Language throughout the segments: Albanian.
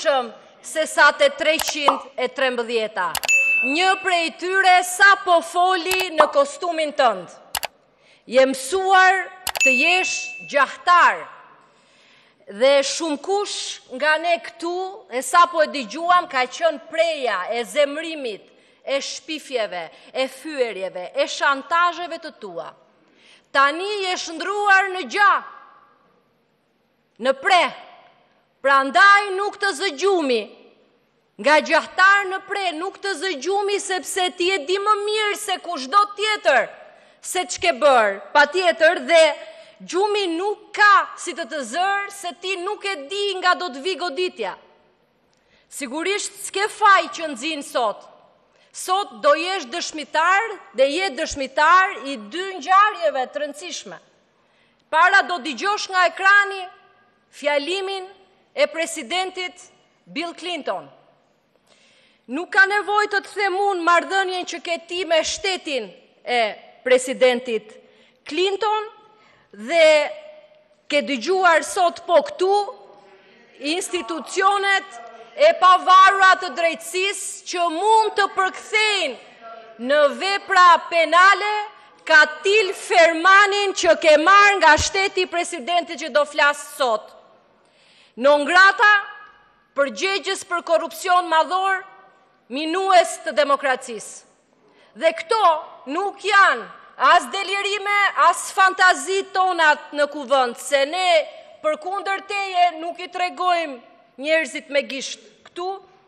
se sa te 313. Një prej tyre sa po foli në kostumin tënd. Je mësuar të jesh gjahtar. Dhe shumë kush nga ne këtu, e sa po e digjuam, ka qënë preja e zemrimit, e shpifjeve, e fyerjeve, e shantajeve të tua. Tani je shndruar në gjah, në pre, pra ndaj nuk të zëgjumi, nga gjahtar në pre nuk të zëgjumi sepse ti e di më mirë se kushdo tjetër se ç'ke bërë, pa tjetër dhe gjumi nuk ka si të zërë se ti nuk e di nga do të vi goditja. Sigurisht s'ke faj që nxin sot. Sot do jesh dëshmitar dhe je dëshmitar i 2 ngjarjeve të rëndësishme. Para do dëgjosh nga ekrani fjalimin e presidentit Bill Clinton. Nuk ka nevojë të të them unë marrëdhënien që ke ti me shtetin e presidentit Clinton dhe ke dëgjuar sot po këtu institucionet e pavarura të drejtësisë që mund të përkthejnë në vepra penale Katil Fermanin që ke marrë nga shteti presidentit që do flasë sot. Non grata, përgjegjës për korupcion madhor, minues të demokracisë. Dhe këto nuk janë as delirime, as fantazit tonat në kuvënd, se ne përkundër teje nuk i tregojmë njerëzit me gisht këtu,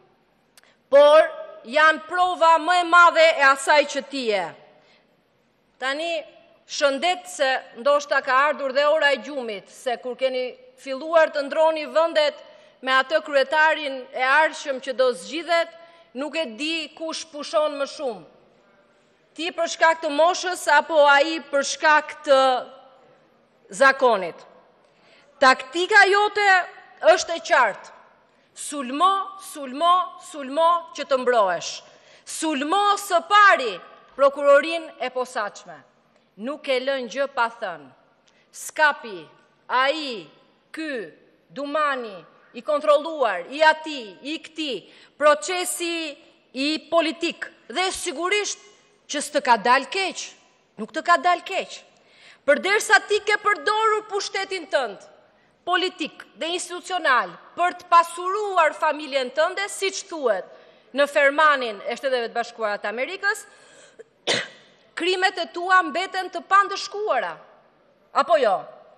por janë prova më e madhe e asaj që ti je. Tani, shëndet se ndoshta ka ardhur dhe ora e gjumit, se kur keni filluar të ndroni vëndet me atë kryetarin e ardhshëm që do zgjidhet, nuk e di kush pushon më shumë. Ti për shkak të moshës apo ai për shkak të zakonit. Taktika jote është e qartë. Sulmo, sulmo, sulmo që të mbrohesh. Sulmo së pari prokurorin e posaçme. Nuk e lën gjë pa thënë. Skapi, ai, ky, Dumani, i kontrolluar, i ati, i këti, procesi i politik. Dhe sigurisht që s'të ka dalë keq, nuk të ka dalë keq. Përderisa ti ke përdorur pushtetin tënd, politik dhe institucional, për të pasuruar familjen tënde, siç thuhet në Fermanin e Shteteve të Bashkuara të Amerikës, krimet e tua mbeten të pandëshkuara. Apo jo?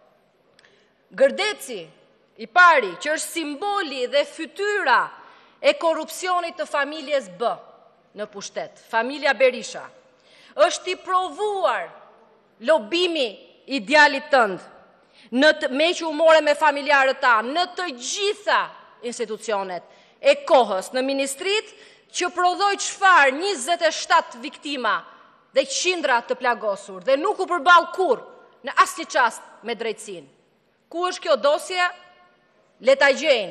Gërdeci i pari, që është simboli dhe fytyra e korupcionit të familjes B në pushtet, familja Berisha, është i provuar lobimi i djalit tënd, me që u more me familjarët ta, në të gjitha institucionet e kohës, në ministrit, që prodhoj çfarë 27 viktima dhe qindra të plagosur, dhe nuk u përball kur në asnjë çast me drejtësinë. Ku është kjo dosje? Le ta gjejnë.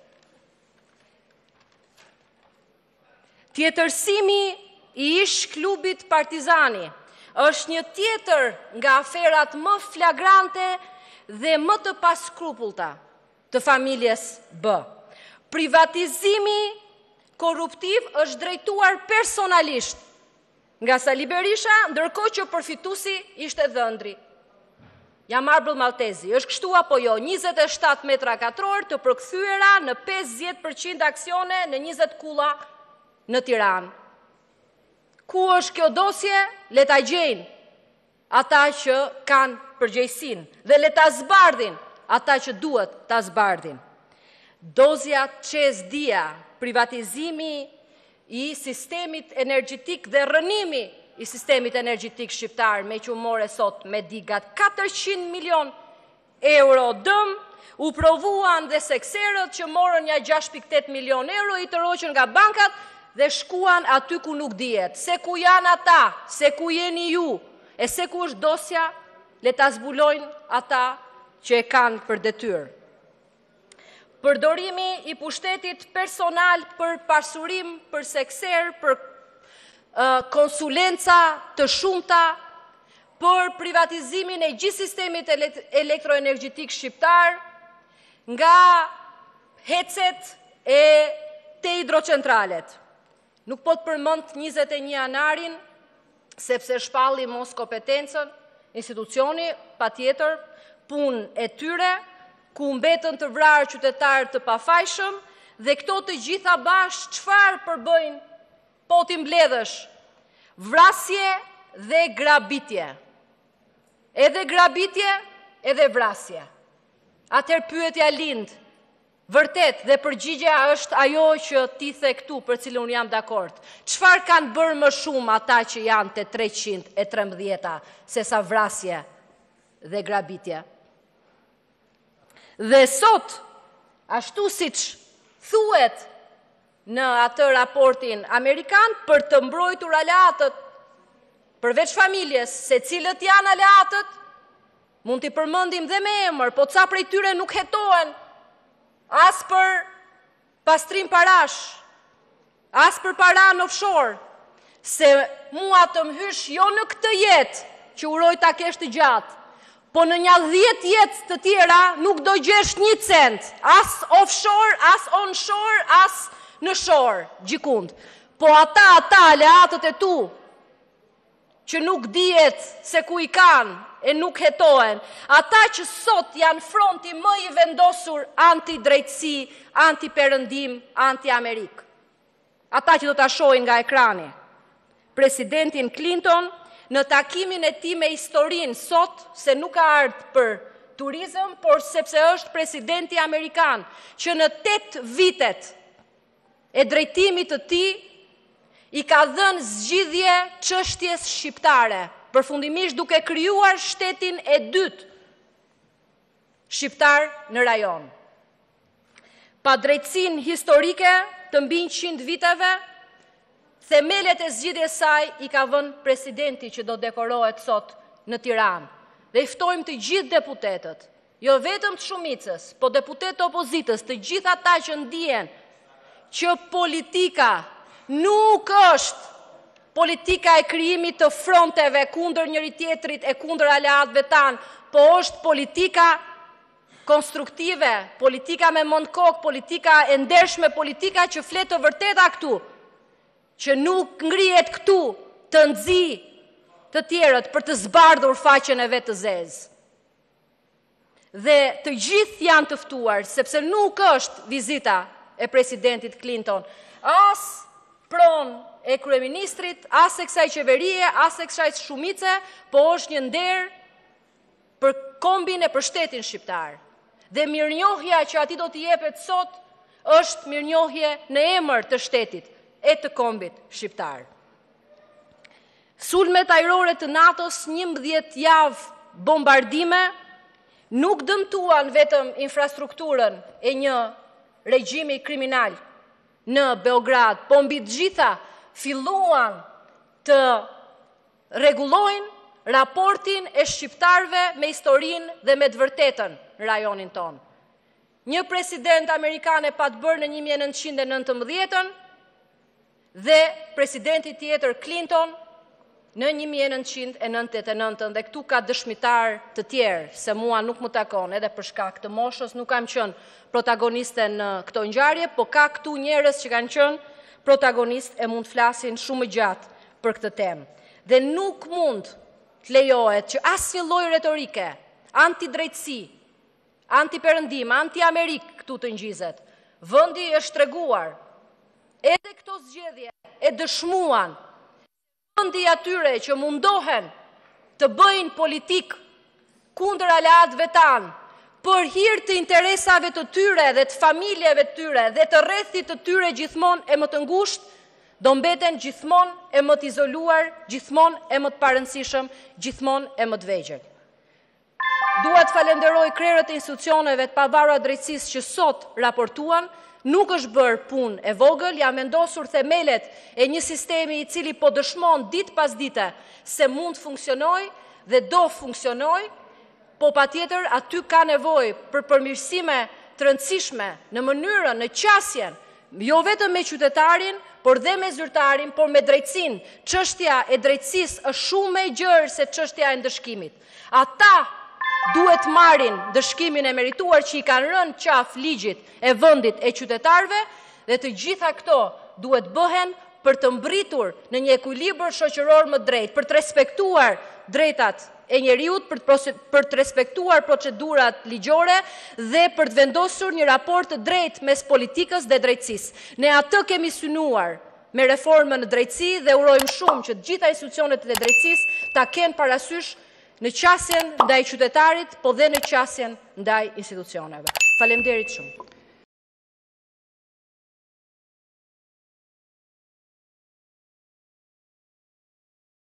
Tjetërsimi i ish klubit Partizani është një tjetër nga aferat më flagrante dhe më të paskrupullta të familjes B. Privatizimi korruptiv është drejtuar personalisht nga Sali Berisha, ndërkohë që përfituesi ishte Dhëndri. Ja Marble Maltezi, është kështu apo jo, 27 metra katror të përkthyera në 50% aksione në 20 kulla në Tiranë. Ku është kjo dosje? Le ta gjejnë ata që kanë përgjegjësinë dhe le ta zbardhin ata që duhet ta zbardhin. Dozja Çezdia, privatizimi i sistemit energjetik dhe rënimi i sistemit energjetik shqiptar, me që u more sot me digat 400 milion euro dëm, u provuan dhe sekserët që morën një 6.8 milion euro, i të roqën nga bankat dhe shkuan aty ku nuk dihet. Se ku janë ata, se ku jeni ju, e se ku është dosja, le ta zbulojnë ata që e kanë për detyrë. Përdorimi i pushtetit personal për pasurim, për sekser, për konsulenca të shumta, për privatizimin e gjithë sistemit elektroenergjetik shqiptar, nga hecet e te hidrocentralet. Nuk po të përmend 21 janarin, sepse shpalli mos kompetencën, institucioni, patjetër, punë e tyre, ku mbetën të vrarë qytetarë të pafajshëm, dhe këto të gjitha bashkë çfarë përbëjnë, po t'i mbledhësh? Vrasje dhe grabitje. Edhe grabitje, edhe vrasje. Atëherë pyetja lind, vërtet dhe përgjigja është ajo që ti the këtu, për cilën unë jam dakord. Çfarë kanë bërë më shumë ata që janë te 313 se sa vrasje dhe grabitje? Dhe sot, ashtu siç thuhet në atë raportin amerikan, për të mbrojtur aleatët, përveç familjes, se cilët janë aleatët, mund t'i përmendim dhe me emër, po ca prej tyre nuk hetohen as për pastrim parash, as për para në offshore, se mua të mhysh jo në këtë jetë që uroj ta kesh të gjatë, po në një 10 jetë të tjera nuk do gjesh 1 cent, as offshore, as onshore, as në shore, gjikund. Po ata aleatët e tu, që nuk dihet se ku i kanë e nuk hetohen, ata që sot janë fronti më i vendosur anti-drejtësi, anti-perëndim, anti-Amerikë. Ata që do ta shohin nga ekrani. Presidentin Clinton, në takimin e tij me historinë sot, se nuk ka ardhur për turizëm, por sepse është presidenti amerikan, që në 8 vitet e drejtimit të tij i ka dhënë zgjidhje çështjes shqiptare, përfundimisht duke krijuar shtetin e dytë shqiptar në rajon. Pa drejtësinë historike të mbi 100 viteve, themelet e zgjidhjes saj i ka vënë presidenti që do dekorohet sot në Tiranë. Dhe i ftojmë të gjithë deputetët, jo vetëm të shumicës, po deputetë të opozitës, të gjithë ata që ndihen që politika nuk është politika e krijimit të fronteve kundër njëri tjetrit e kundër aleatëve tanë, po është politika konstruktive, politika me mend kokë, politika e ndershme, politika që flet të vërteta këtu, që nuk ngrihet këtu të nxi të tjerët për të zbardhur faqen e vet të zezë. Dhe të gjithë janë të ftuar, sepse nuk është vizita e presidentit Clinton, as pronë e kryeministrit, as e kësaj qeverie, as e kësaj shumice, po është një nder për kombin e për shtetin shqiptar. Dhe mirënjohja që ati do t'i jepet sot është mirënjohje në emër të shtetit e të kombit shqiptar. Sulmet ajrore të NATO-s, 11 javë bombardime, nuk dëmtuan vetëm infrastrukturën e një regjimi kriminal në Beograd, po mbi të gjitha filluan të rregullojnë raportin e shqiptarëve me historinë dhe me të vërtetën në rajonin tonë. Një president amerikan e pa të bërë në 1919 dhe presidenti tjetër Clinton në 1999, dhe këtu ka dëshmitar të tjerë, se mua nuk më takon, edhe për shkak të moshës nuk kam qenë protagoniste në këto ngjarje, po ka këtu njerëz që kanë qenë protagonist e mund të flasin shumë gjatë për këtë temë. Dhe nuk mund të lejohet që asnjë lloj retorike, anti-drejtësi, anti-perëndim, anti-Amerikë këtu të ngjizet. Vendi është treguar, edhe këto zgjedhje e dëshmuan, vendi atyre që mundohen të bëjnë politikë kundër aleatëve tanë, për hir të interesave të tyre dhe të familjeve të tyre dhe të rrethit të tyre gjithmonë e më të ngushtë, do mbeten gjithmonë e më të izoluar, gjithmonë e më të parëndësishëm, gjithmonë e më të vegjël. Dua të falenderoj krerët e institucioneve të pavarura drejtësisë që sot raportuan. Nuk është bërë punë e vogël, janë vendosur themelet e një sistemi i cili po dëshmon ditë pas dite se mund të funksionojë dhe do funksionojë, po patjetër aty ka nevojë për përmirësime të rëndësishme në mënyrën, në qasjen, jo vetëm me qytetarin, por dhe me zyrtarin, por me drejtësinë. Çështja e drejtësisë është shumë më e gjerë se çështja e ndëshkimit. Ata duhet marrin dëshkimin e merituar që i kanë rënë qaf ligjit e vendit e qytetarëve dhe të gjitha këto duhet bëhen për të mbritur në një ekuilibër shoqëror më drejt, për të respektuar drejtat e njeriut, për të respektuar procedurat ligjore dhe për të vendosur një raport të drejt mes politikës dhe drejtësisë. Ne atë kemi synuar me reformën në drejtësi dhe urojmë shumë që të gjitha institucionet e drejtësisë ta kenë parasysh në qasjen ndaj qytetarit, po dhe në qasjen ndaj institucioneve. Faleminderit shumë.